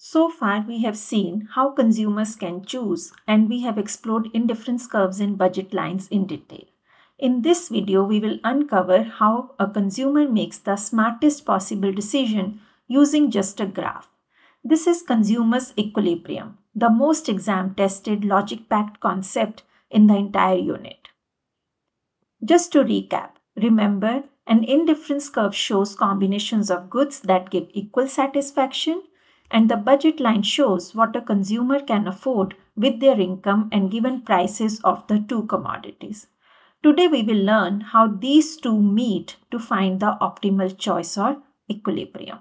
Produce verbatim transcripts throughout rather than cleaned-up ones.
So far, we have seen how consumers can choose, and we have explored indifference curves and budget lines in detail. In this video, we will uncover how a consumer makes the smartest possible decision using just a graph. This is consumer's equilibrium, the most exam-tested logic-packed concept in the entire unit. Just to recap, remember, an indifference curve shows combinations of goods that give equal satisfaction, and the budget line shows what a consumer can afford with their income and given prices of the two commodities. Today we will learn how these two meet to find the optimal choice or equilibrium.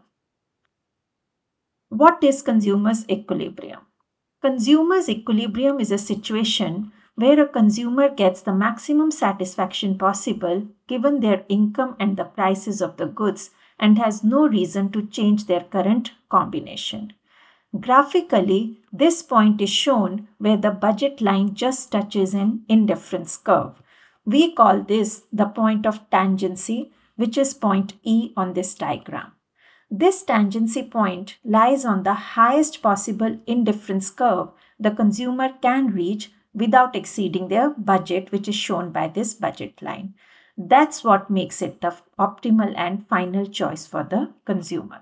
What is consumer's equilibrium? Consumer's equilibrium is a situation where a consumer gets the maximum satisfaction possible given their income and the prices of the goods and has no reason to change their current combination. Graphically, this point is shown where the budget line just touches an indifference curve. We call this the point of tangency, which is point E on this diagram. This tangency point lies on the highest possible indifference curve the consumer can reach without exceeding their budget, which is shown by this budget line. That's what makes it the optimal and final choice for the consumer.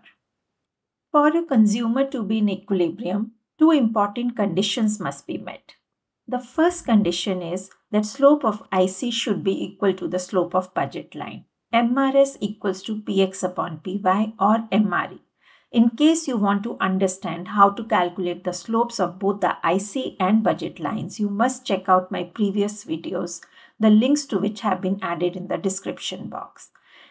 For a consumer to be in equilibrium, two important conditions must be met. The first condition is that slope of I C should be equal to the slope of budget line. M R S equals to P X upon P Y or M R E. In case you want to understand how to calculate the slopes of both the I C and budget lines, you must check out my previous videos, the links to which have been added in the description box.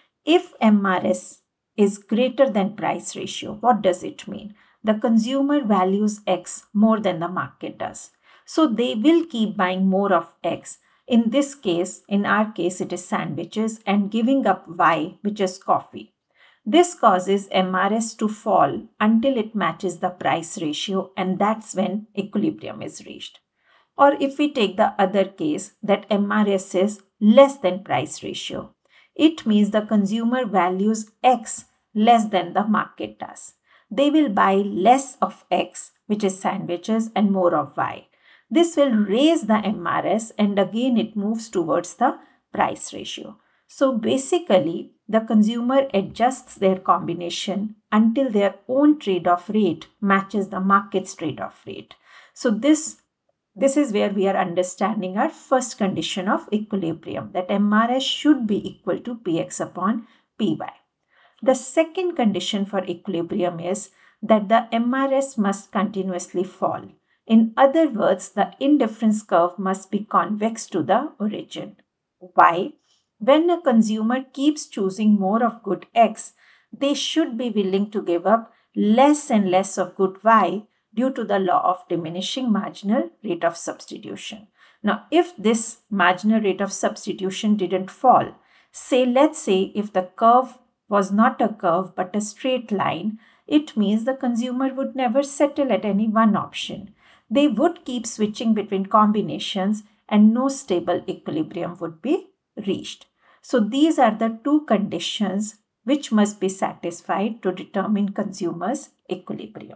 If M R S is greater than price ratio, what does it mean? The consumer values X more than the market does. So they will keep buying more of X. In this case, in our case, it is sandwiches and giving up Y, which is coffee. This causes M R S to fall until it matches the price ratio, and that's when equilibrium is reached. Or if we take the other case that M R S is less than price ratio, it means the consumer values X less than the market does. They will buy less of X, which is sandwiches, and more of Y. This will raise the M R S and again it moves towards the price ratio. So basically, the consumer adjusts their combination until their own trade-off rate matches the market's trade-off rate. So this, this is where we are understanding our first condition of equilibrium, that M R S should be equal to P X upon P Y. The second condition for equilibrium is that the M R S must continuously fall. In other words, the indifference curve must be convex to the origin. Why? When a consumer keeps choosing more of good X, they should be willing to give up less and less of good Y due to the law of diminishing marginal rate of substitution. Now, if this marginal rate of substitution didn't fall, say, let's say if the curve was not a curve but a straight line, it means the consumer would never settle at any one option. They would keep switching between combinations and no stable equilibrium would be reached. So these are the two conditions which must be satisfied to determine consumer's equilibrium.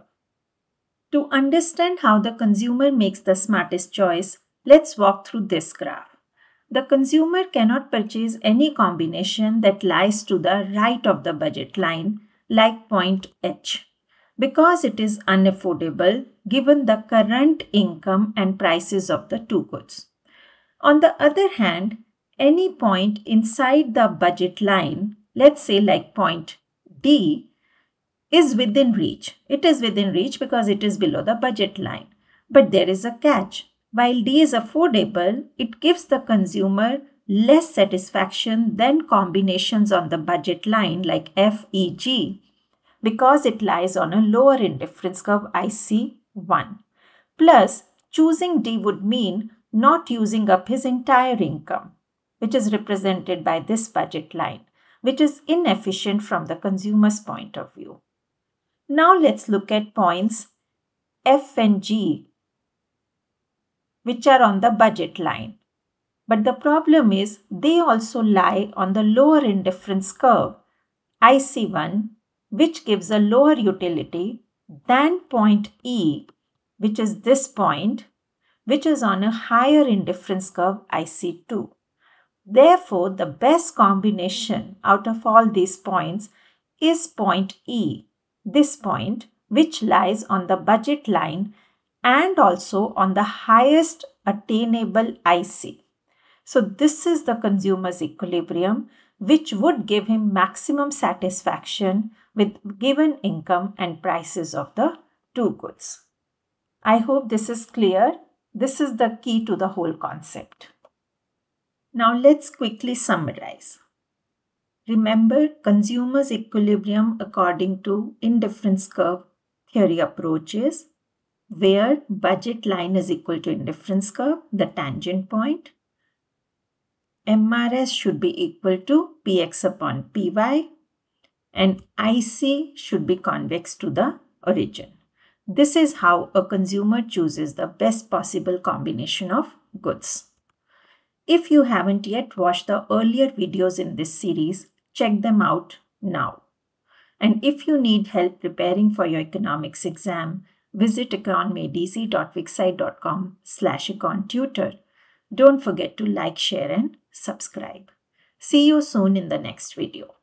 To understand how the consumer makes the smartest choice, let's walk through this graph. The consumer cannot purchase any combination that lies to the right of the budget line, like point H, because it is unaffordable given the current income and prices of the two goods. On the other hand, any point inside the budget line, let's say like point D, is within reach. It is within reach because it is below the budget line. But there is a catch. While D is affordable, it gives the consumer less satisfaction than combinations on the budget line like F, E, G, because it lies on a lower indifference curve I C one. Plus, choosing D would mean not using up his entire income, which is represented by this budget line, which is inefficient from the consumer's point of view. Now let's look at points F and G, which are on the budget line. But the problem is they also lie on the lower indifference curve, I C one, which gives a lower utility than point E, which is this point, which is on a higher indifference curve I C two. Therefore, the best combination out of all these points is point E, this point, which lies on the budget line and also on the highest attainable I C. So this is the consumer's equilibrium, which would give him maximum satisfaction with given income and prices of the two goods. I hope this is clear. This is the key to the whole concept. Now let's quickly summarize. Remember, consumer's equilibrium according to indifference curve theory approaches, where budget line is equal to indifference curve, the tangent point. M R S should be equal to P X upon P Y, and I C should be convex to the origin. This is how a consumer chooses the best possible combination of goods. If you haven't yet watched the earlier videos in this series, check them out now. And if you need help preparing for your economics exam, visit econmedc dot wixsite dot com slash econtutor. Don't forget to like, share and subscribe. See you soon in the next video.